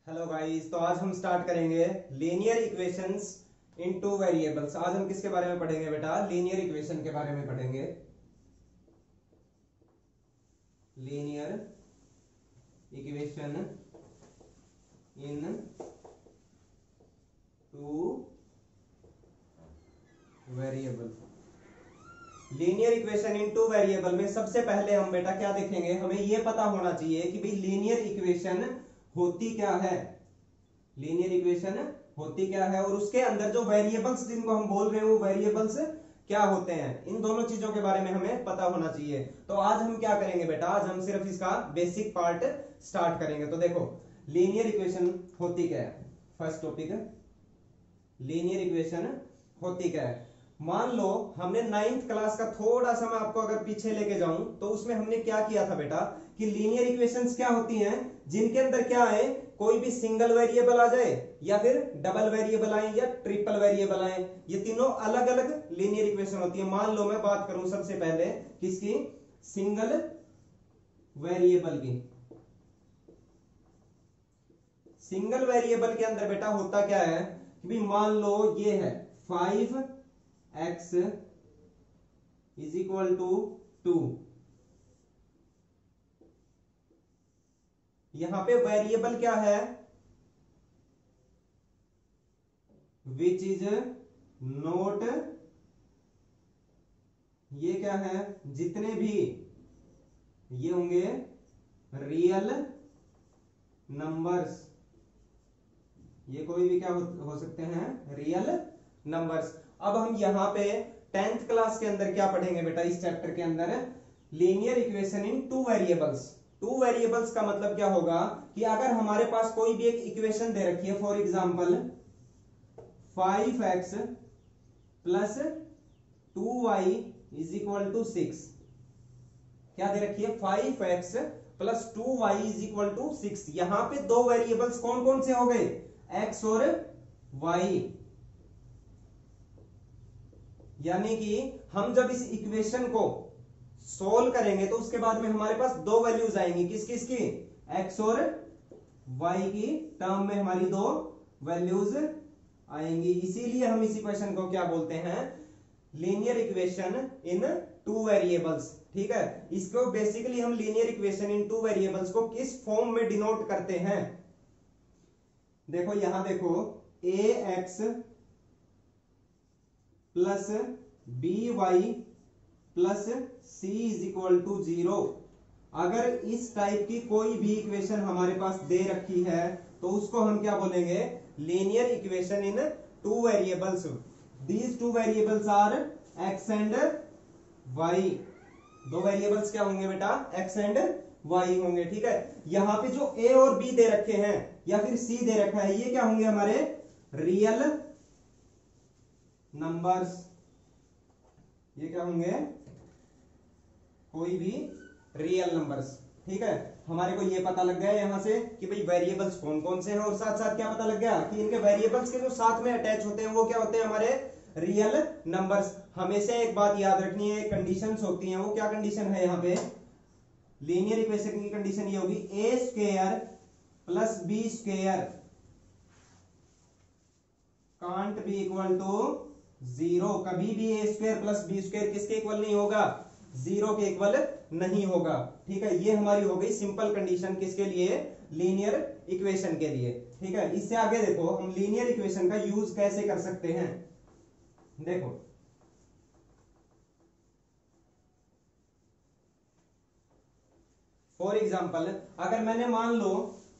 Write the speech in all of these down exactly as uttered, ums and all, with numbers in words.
Hello guys, तो आज हम स्टार्ट करेंगे linear equations in two variables. आज हम किसके बारे में पढ़ेंगे बेटा? लीनियर इक्वेशन के बारे में पढ़ेंगे। Linear equation in two variable. Linear equation in two variable में सबसे पहले हम बेटा क्या देखेंगे, हमें यह पता होना चाहिए कि भाई लीनियर इक्वेशन होती क्या है। लीनियर इक्वेशन होती क्या है और उसके अंदर जो वेरिएबल्स जिनको हम बोल रहे हैं वो वेरिएबल्स क्या होते हैं, इन दोनों चीजों के बारे में हमें पता होना चाहिए। तो आज हम क्या करेंगे बेटा, आज हम सिर्फ इसका बेसिक पार्ट स्टार्ट करेंगे। तो देखो लीनियर इक्वेशन होती क्या है। फर्स्ट टॉपिक, लीनियर इक्वेशन होती क्या है। मान लो हमने नाइन्थ क्लास का थोड़ा सा मैं आपको अगर पीछे लेके जाऊं तो उसमें हमने क्या किया था बेटा कि लीनियर इक्वेशंस क्या होती हैं, जिनके अंदर क्या है, कोई भी सिंगल वेरिएबल आ जाए या फिर डबल वेरिएबल आए या ट्रिपल वेरिएबल आए, ये तीनों अलग अलग लीनियर इक्वेशन होती है। मान लो मैं बात करूं सबसे पहले किसकी, सिंगल वेरिएबल की। सिंगल वेरिएबल के अंदर बेटा होता क्या है कि भी मान लो ये है five X is equal to two. यहां पे वेरिएबल क्या है, विच इज नोट, ये क्या है, जितने भी ये होंगे रियल नंबर्स, ये कोई भी क्या हो, हो सकते हैं, रियल नंबर्स। अब हम यहां पे टेंथ क्लास के अंदर क्या पढ़ेंगे बेटा, इस चैप्टर के अंदर linear equation in two variables. Two variables का मतलब क्या होगा कि अगर हमारे पास कोई भी एक इक्वेशन दे रखी है, for example five X plus two Y is equal to six. क्या दे रखी है, five X plus two Y is equal to six. यहां पे दो वेरिएबल्स कौन कौन से हो गए, एक्स और वाई। यानी कि हम जब इस इक्वेशन को सोल्व करेंगे तो उसके बाद में हमारे पास दो वैल्यूज आएंगी, किस किस की, एक्स और वाई की टर्म में हमारी दो वैल्यूज आएंगी। इसीलिए हम इस इक्वेशन को क्या बोलते हैं, linear equation in two variables. ठीक है, इसको बेसिकली हम linear equation in two variables को किस फॉर्म में डिनोट करते हैं। देखो यहां देखो, A X plus B Y plus C is equal to zero. अगर इस टाइप की कोई भी इक्वेशन हमारे पास दे रखी है तो उसको हम क्या बोलेंगे, linear equation in two variables. These two variables are X and Y. दो वेरिएबल्स क्या होंगे बेटा, एक्स एंड वाई होंगे। ठीक है, यहां पे जो ए और बी दे रखे हैं या फिर सी दे रखा है, ये क्या होंगे, हमारे रियल नंबर्स। ये क्या होंगे, कोई भी रियल नंबर्स। ठीक है, हमारे को ये पता लग गया यहां से कि भाई वेरिएबल्स कौन कौन से हैं, और साथ साथ क्या पता लग गया कि इनके वेरिएबल्स के जो साथ में अटैच होते हैं वो क्या होते हैं, हमारे रियल नंबर्स। हमेशा एक बात याद रखनी है, कंडीशंस होती हैं। वो क्या कंडीशन है यहाँ पे, लीनियर इक्वेशन की कंडीशन ये होगी, A square plus B square can't be equal to zero. कभी भी A square plus B square किसके इक्वल नहीं होगा, जीरो के इक्वल नहीं होगा। ठीक है, ये हमारी हो गई सिंपल कंडीशन, किसके लिए, लीनियर इक्वेशन के लिए। ठीक है, इससे आगे देखो हम लीनियर इक्वेशन का यूज कैसे कर सकते हैं। देखो फॉर एग्जांपल अगर मैंने मान लो,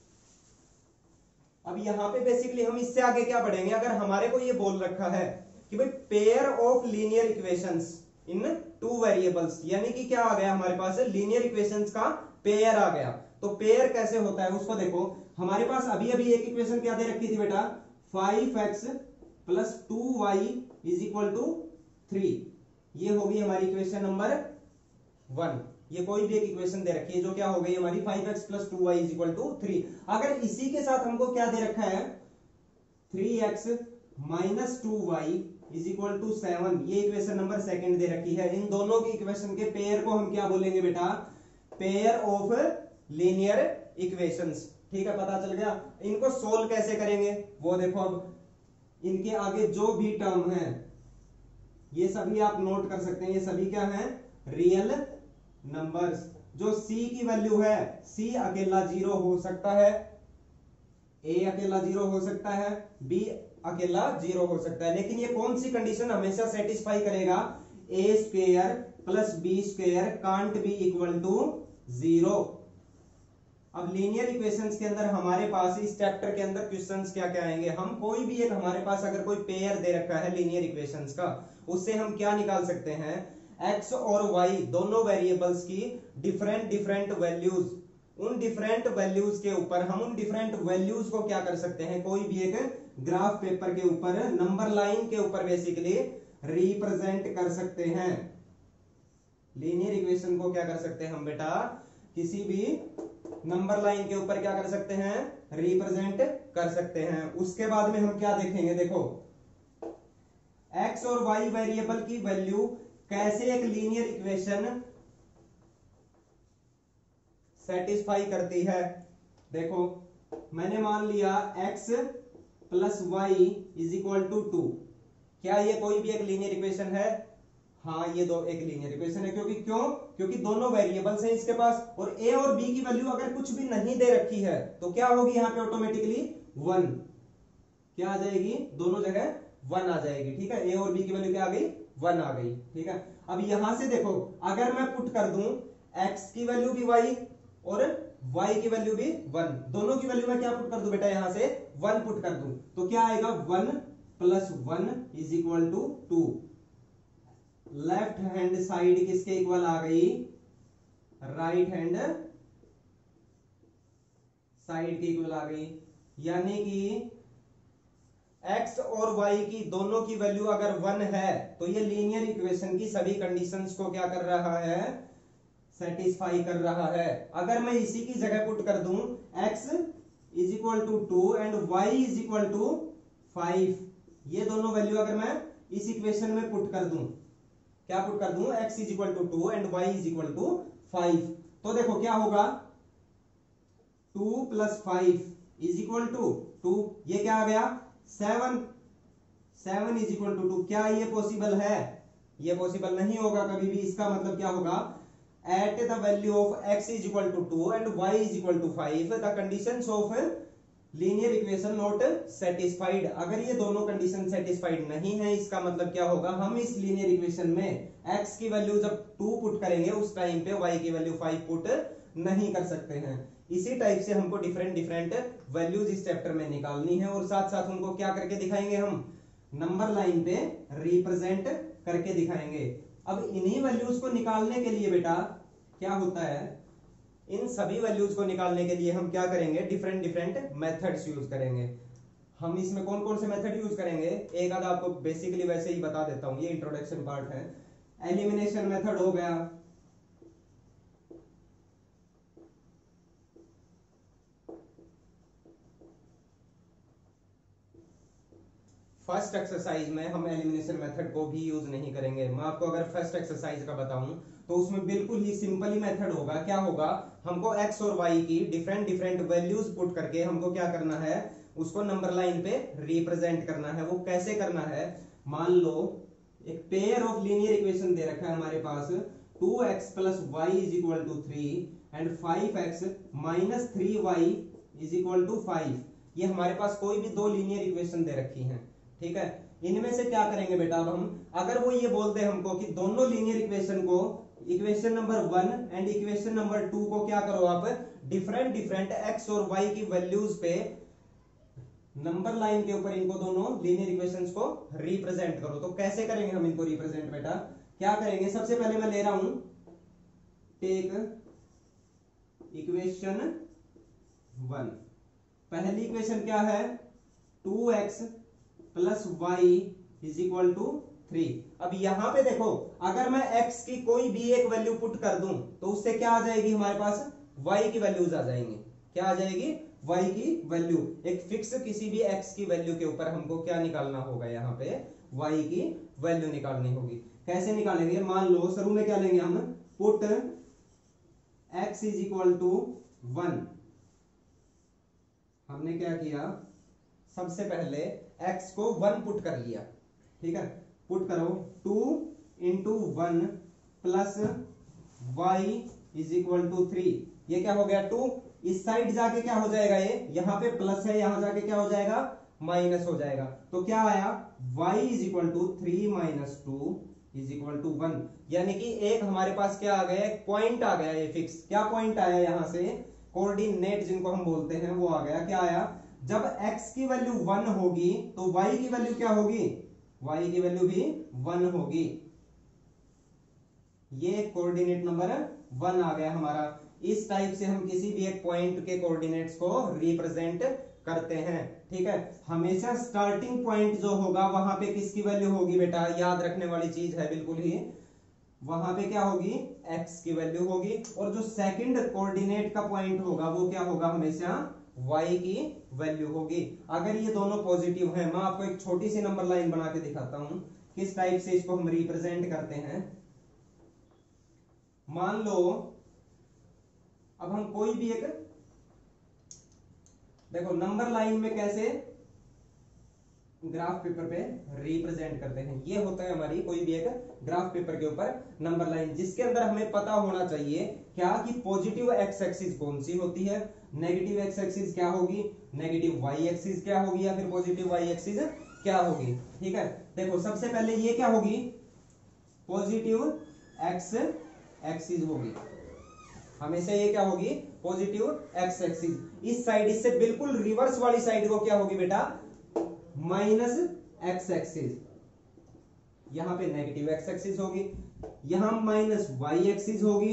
अब यहां पे बेसिकली हम इससे आगे क्या पढ़ेंगे, अगर हमारे को ये बोल रखा है कि भाई pair of linear equations in two variables, यानी कि क्या आ गया हमारे पास, लीनियर इक्वेशंस का पेयर आ गया। तो पेयर कैसे होता है उसको देखो, हमारे पास अभी अभी एक इक्वेशन क्या दे रखी थी बेटा, five X plus two Y is equal to three. ये होगी हमारी इक्वेशन नंबर वन। ये कोई भी एक इक्वेशन दे रखी है जो क्या हो गई हमारी, five X plus two Y is equal to three. अगर इसी के साथ हमको क्या दे रखा है, three X minus two Y is equal to seven, ये इक्वेशन नंबर सेकंड दे रखी है। इन दोनों की इक्वेशन के पेयर को हम क्या बोलेंगे बेटा, पेयर ऑफ लीनियर इक्वेशंस। ठीक है, पता चल गया। इनको सोल्व कैसे करेंगे वो देखो। अब इनके आगे जो भी टर्म है ये सभी आप नोट कर सकते हैं, ये सभी क्या है, रियल नंबर्स। जो c की वैल्यू है, c अकेला जीरो हो सकता है, a अकेला जीरो हो सकता है, b अकेला जीरो हो सकता है, लेकिन ये कौन सी कंडीशन हमेशा सेटिस्फाई करेगा, a square plus B square can't be equal to zero. अब लीनियर इक्वेशंस के अंदर हमारे पास इस चैप्टर के अंदर क्वेश्चंस क्या क्या आएंगे, हम कोई भी एक, हमारे पास अगर कोई पेयर दे रखा है लीनियर इक्वेशंस का, उससे हम क्या निकाल सकते हैं, x और y दोनों वेरिएबल्स की डिफरेंट डिफरेंट वैल्यूज, उन डिफरेंट वैल्यूज के ऊपर हम उन डिफरेंट वैल्यूज को क्या कर सकते हैं, कोई भी एक ग्राफ पेपर के ऊपर, नंबर लाइन के ऊपर बेसिकली रिप्रेजेंट कर सकते हैं। लीनियर इक्वेशन को क्या कर सकते हैं हम बेटा, किसी भी नंबर लाइन के ऊपर क्या कर सकते हैं, रिप्रेजेंट कर सकते हैं। उसके बाद में हम क्या देखेंगे, देखो x और y वेरिएबल की वैल्यू कैसे एक लीनियर इक्वेशन सेटिस्फाई करती है। देखो मैंने मान लिया x plus Y is equal to two, क्या ये कोई भी एक लीनियर इक्वेशन है, हाँ ये दो एक लीनियर इक्वेशन है, क्योंकि क्यों, क्योंकि दोनों वेरिएबल्स हैं इसके पास, और a और b की वैल्यू अगर कुछ भी नहीं दे रखी है तो क्या होगी यहाँ पे ऑटोमेटिकली वन, क्या आ जाएगी, दोनों जगह वन आ जाएगी। ठीक है, a और b की वैल्यू क्या आ गई, वन आ गई। ठीक है, अब यहां से देखो अगर मैं पुट कर दूं x की वैल्यू भी y और y की वैल्यू भी वन, दोनों की वैल्यू मैं क्या पुट कर दूं बेटा, यहां से वन पुट कर दूं, तो क्या आएगा, one plus one is equal to two. Left hand side किसके इक्वल आ गई, राइट हैंड साइड के इक्वल आ गई, यानी कि x और y की दोनों की वैल्यू अगर वन है तो ये लीनियर इक्वेशन की सभी कंडीशंस को क्या कर रहा है, सेटिस्फाई कर रहा है। अगर मैं इसी की जगह पुट कर दूं x is equal to two and y is equal to five, ये दोनों वैल्यू अगर मैं इस इक्वेशन में पुट कर दूं, क्या पुट कर दूं, x is equal to two and y is equal to five, तो देखो क्या होगा, two plus five is equal to two, ये क्या आ गया, seven, seven is equal to two. क्या ये पॉसिबल है, ये पॉसिबल नहीं होगा कभी भी। इसका मतलब क्या होगा, at the value of x is equal to two and y is equal to five the conditions of linear equation not satisfied. अगर ये दोनों कंडीशन सेटिस्फाइड नहीं है, इसका मतलब क्या होगा, हम इस लीनियर इक्वेशन में x की वैल्यू जब टू पुट करेंगे उस टाइम पे y की वैल्यू फाइव पुट नहीं कर सकते हैं। इसी टाइप से हमको डिफरेंट डिफरेंट वैल्यूज इस चैप्टर में निकालनी है, और साथ साथ उनको क्या करके दिखाएंगे, हम नंबर लाइन पे रिप्रेजेंट करके दिखाएंगे। अब इन्हीं वैल्यूज को निकालने के लिए बेटा क्या होता है, इन सभी वैल्यूज को निकालने के लिए हम क्या करेंगे, डिफरेंट डिफरेंट मेथड्स यूज करेंगे। हम इसमें कौन कौन से मेथड यूज करेंगे, एक आधा आपको बेसिकली वैसे ही बता देता हूं, ये इंट्रोडक्शन पार्ट है। एलिमिनेशन मेथड हो गया, फर्स्ट एक्सरसाइज में हम एलिमिनेशन मेथड को भी यूज नहीं करेंगे। मैं आपको अगर फर्स्ट एक्सरसाइज का बताऊं तो उसमें बिल्कुल ही सिंपल ही मेथड होगा। क्या होगा, हमको x और y की डिफरेंट डिफरेंट वैल्यूज पुट करके हमको क्या करना है, उसको नंबर लाइन पे रिप्रेजेंट करना है। वो कैसे करना है, मान लो एक पेयर ऑफ लीनियर इक्वेशन दे रखा है हमारे पास, two x plus Y is equal to three and five x minus three y is equal to five. ये हमारे पास कोई भी दो लीनियर इक्वेशन दे रखी हैं, ठीक है। इनमें से क्या करेंगे बेटा, अब हम अगर वो ये बोलते हैं हमको कि दोनों लीनियर इक्वेशन को, equation number one and equation number two को क्या करो आप, डिफरेंट डिफरेंट एक्स और वाई की वैल्यूज पे नंबर लाइन के ऊपर इनको दोनों लीनियर इक्वेशंस को रिप्रेजेंट करो। तो कैसे करेंगे हम इनको रिप्रेजेंट बेटा, क्या करेंगे, सबसे पहले मैं ले रहा हूं टेक इक्वेशन वन। पहली इक्वेशन क्या है, two x plus Y is equal to three. अब यहां पे देखो अगर मैं x की कोई भी एक वैल्यू पुट कर दूं तो उससे क्या आ जाएगी, हमारे पास y की वैल्यूज आ जाएंगी। क्या आ जाएगी, y की वैल्यू। एक फिक्स किसी भी x की वैल्यू के ऊपर हमको क्या निकालना होगा, यहाँ पे y की वैल्यू निकालनी होगी। कैसे निकालेंगे, मान लो शुरू में क्या लेंगे हम, put x is equal to one हमने क्या किया, सबसे पहले x को वन पुट कर लिया, ठीक है, पुट करो two into one plus Y is equal to three, ये क्या हो गया टू, इस साइड जाके क्या हो जाएगा, ये यहाँ पे प्लस है, यहां जाके क्या हो जाएगा माइनस हो जाएगा, तो क्या आया y is equal to three minus two is equal to one, यानी कि एक हमारे पास क्या आ गया, एक पॉइंट आ गया, ये फिक्स, क्या पॉइंट आया यहां से, कोऑर्डिनेट जिनको हम बोलते हैं वो आ गया, क्या आया, जब x की वैल्यू वन होगी तो y की वैल्यू क्या होगी, y की वैल्यू भी वन होगी, ये कोऑर्डिनेट नंबर वन आ गया हमारा। इस टाइप से हम किसी भी एक पॉइंट के कोऑर्डिनेट्स को रिप्रेजेंट करते हैं, ठीक है। हमेशा स्टार्टिंग पॉइंट जो होगा वहां पे किसकी वैल्यू होगी बेटा, याद रखने वाली चीज है बिल्कुल ही, वहां पे क्या होगी x की वैल्यू होगी, और जो सेकंड कोऑर्डिनेट का पॉइंट होगा वो क्या होगा, हमेशा y की वैल्यू होगी। अगर ये दोनों पॉजिटिव हैं, मैं आपको एक छोटी सी नंबर लाइन बना के दिखाता हूं किस टाइप से इसको हम रिप्रेजेंट करते हैं। मान लो अब हम कोई भी एक, देखो नंबर लाइन में कैसे ग्राफ पेपर पे रिप्रेजेंट करते हैं, ये होता है हमारी कोई भी एक ग्राफ पेपर के ऊपर नंबर लाइन, जिसके अंदर हमें पता होना चाहिए क्या कि पॉजिटिव एक्स एक्सिस कौन सी होती है, नेगेटिव एक्स एक्सिस क्या होगी, नेगेटिव वाई एक्सिस क्या होगी, या फिर पॉजिटिव वाई एक्सिस क्या होगी, ठीक है। देखो सबसे पहले ये क्या होगी, पॉजिटिव एक्स एक्सिस होगी, हमेशा ये क्या होगी पॉजिटिव एक्स एक्सिस, इस साइड इससे बिल्कुल रिवर्स वाली साइड को क्या होगी बेटा, माइनस एक्स एक्सिस, यहां पे नेगेटिव एक्स एक्सिस होगी, यहां माइनस वाई एक्सिस होगी,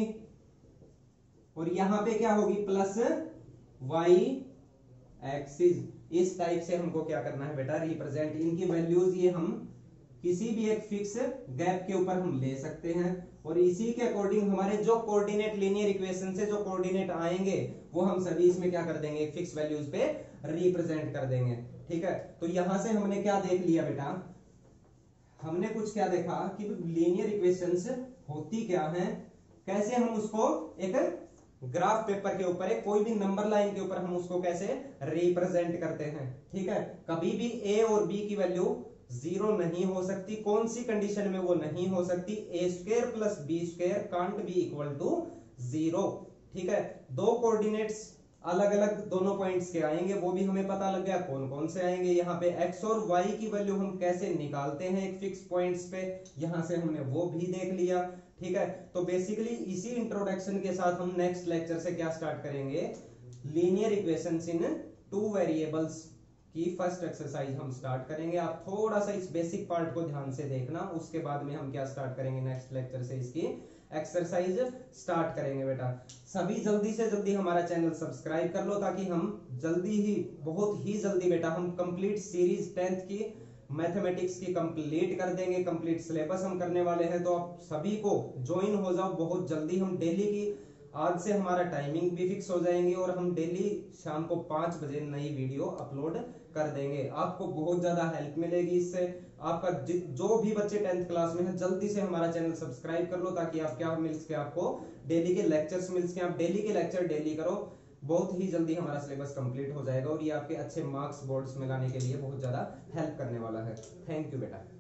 और यहां पे क्या होगी प्लस वाई एक्सिस। इस टाइप से हमको क्या करना है बेटा, रिप्रेजेंट, इनकी वैल्यूज ये हम किसी भी एक फिक्स गैप के ऊपर हम ले सकते हैं, और इसी के अकॉर्डिंग हमारे जो कोऑर्डिनेट लीनियर इक्वेशन से जो कोऑर्डिनेट आएंगे वो हम सभी इसमें क्या कर देंगे, एक फिक्स वैल्यूज पे रिप्रेजेंट कर देंगे, ठीक है। तो यहां से हमने क्या देख लिया बेटा, हमने कुछ क्या देखा कि लीनियर इक्वेशंस होती क्या हैं, कैसे हम उसको एक ग्राफ पेपर के ऊपर कोई भी नंबर लाइन के ऊपर हम उसको कैसे रिप्रेजेंट करते हैं, ठीक है। कभी भी a और b की वैल्यू जीरो नहीं हो सकती, कौन सी कंडीशन में वो नहीं हो सकती, a square plus B square can't be equal to zero, ठीक है। दो कोऑर्डिनेट्स अलग अलग दोनों पॉइंट्स के आएंगे, वो भी हमें पता लग गया कौन कौन से आएंगे, यहाँ पे x और y की वैल्यू हम कैसे निकालते हैं एक फिक्स पॉइंट्स पे, यहां से हमने वो भी देख लिया, ठीक है। तो बेसिकली इसी इंट्रोडक्शन के साथ हम नेक्स्ट लेक्चर से क्या स्टार्ट करेंगे, linear equations in two variables की फर्स्ट एक्सरसाइज हम स्टार्ट करेंगे। आप थोड़ा सा इस बेसिक पार्ट को ध्यान से देखना, उसके बाद में हम क्या स्टार्ट करेंगे, नेक्स्ट लेक्चर से इसकी एक्सरसाइज स्टार्ट करेंगे बेटा। सभी जल्दी से जल्दी हमारा चैनल सब्सक्राइब कर लो, ताकि हम जल्दी ही, बहुत ही जल्दी बेटा हम कंप्लीट सीरीज टेंथ की मैथमेटिक्स की कंप्लीट कर देंगे, कंप्लीट सिलेबस हम करने वाले हैं। तो आप सभी को ज्वाइन हो जाओ बहुत जल्दी, हम डेली की आज से हमारा टाइमिंग भी फिक्स हो जाएंगे, और हम डेली शाम को पांच बजे नई वीडियो अपलोड कर देंगे। आपको बहुत ज्यादा हेल्प मिलेगी इससे। आपका जो भी बच्चे टेंथ क्लास में है जल्दी से हमारा चैनल सब्सक्राइब कर लो, ताकि आप क्या मिल सके, आपको डेली के लेक्चर्स मिल सके। आप डेली के लेक्चर डेली करो, बहुत ही जल्दी हमारा सिलेबस कंप्लीट हो जाएगा, और ये आपके अच्छे मार्क्स बोर्ड्स में लाने के लिए बहुत ज्यादा हेल्प करने वाला है। थैंक यू बेटा।